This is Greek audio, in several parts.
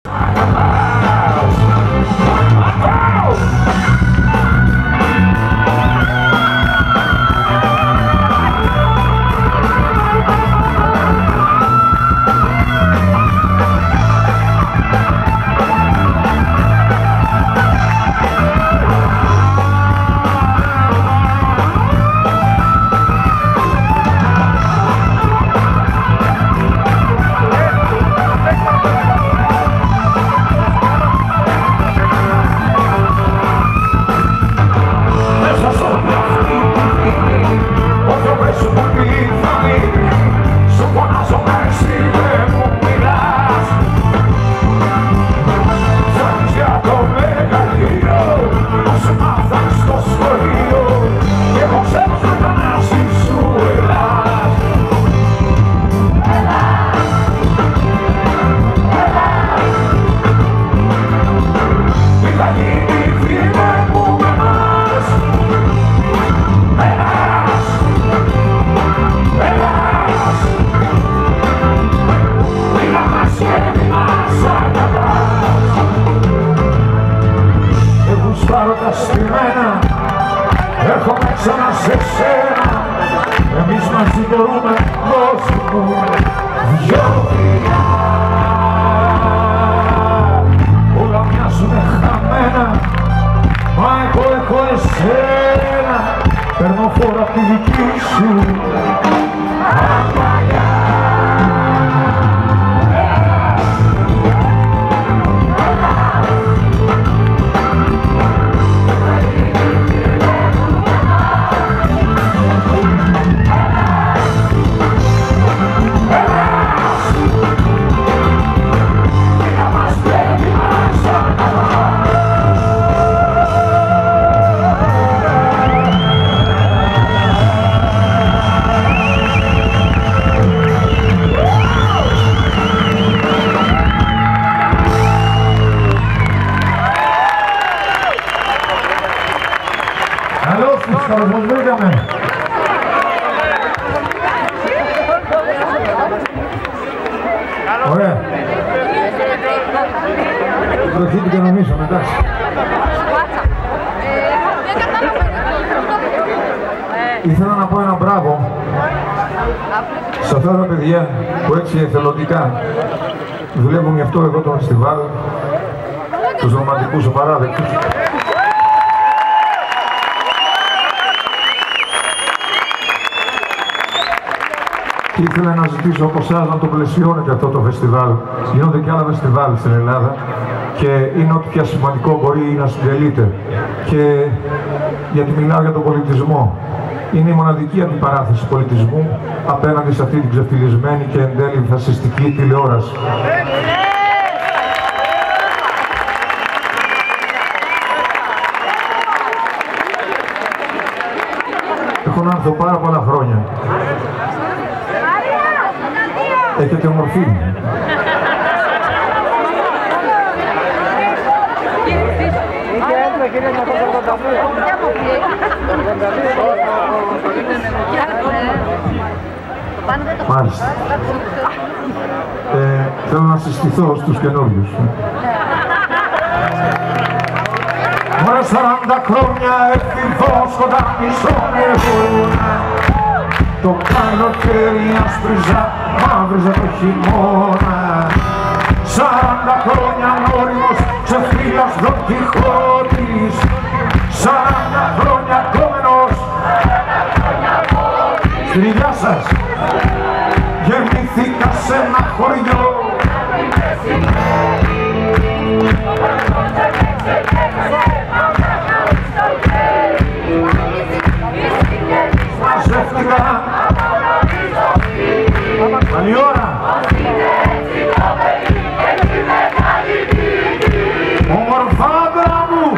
Έρχομαι ξανά σε σένα, εμείς μαζί μπορούμε, δώσ' μου δυο φιλιά. Όλα μοιάζουνε χαμένα, μα εγώ έχω εσένα, παίρνω φόρα απ' τη δική σου αγκαλιά. Καλώς μας βρήκαμε. Ωραία. Την τροχή την κανονίσαμε, εντάξει. Ήθελα να πω ένα μπράβο σε αυτά τα παιδιά που έτσι εθελοντικά δουλεύουν γι' αυτό εδώ το φεστιβάλ, τους ρομαντικούς απαράδεκτους. Και ήθελα να ζητήσω από εσάς να το πλαισιώνετε αυτό το φεστιβάλ. Γίνονται και άλλα φεστιβάλ στην Ελλάδα και είναι ό,τι πια σημαντικό μπορεί να συντελείται. Και γιατί μιλάω για τον πολιτισμό. Είναι η μοναδική αντιπαράθεση πολιτισμού απέναντι σε αυτή την ξεφτυλισμένη και εν τέλει φασιστική τηλεόραση. Έχω να έρθω πάρα πολλά χρόνια. Έχετε μορφή. Μάλιστα. Θέλω να συστηθώ στους καινούριους. Μωρέ 40 χρόνια ευθυνθώς κοντά μισόν αιώνα. Το καλοκαίρι άσπριζα, μαύριζα το χειμώνα. 40 χρόνια νόριμος, ξεφύλας Δον Κιχώτης. 40 χρόνια κόμενος. Στην υγειά σας. Γεννήθηκα σε ένα χωριό. Μαζεύτηκα. Καλή ώρα. Ομορφάντρα μου.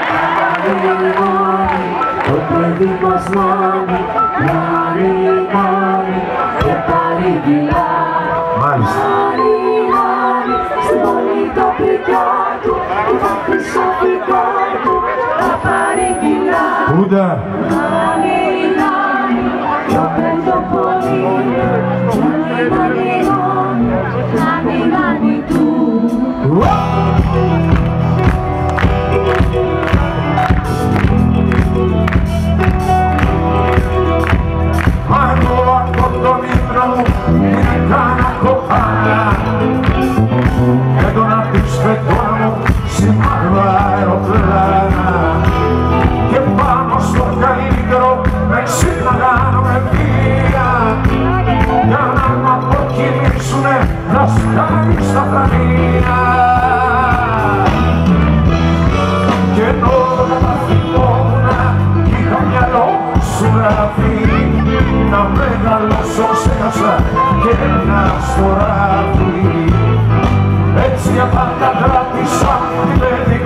Το παιδί μας μάνει, μάνει, μάνει και παρήγγυλα. Μάλιστα. Μάνει, μάνει στην πόλη τα παιδιά του και τα χρυσαφικά του τα παρήγγυλα. Πούντα. Μάνει, μάνει πιο πέντο πολύ. Μάνει, μάνει, μάνει του. Στα πλανία και ενώ τα θυμώνα είχα μυαλό σου γραφεί να μεγαλώσω ξέχασα και ένα στο ράφι έτσι απάντα κράτησα την παιδί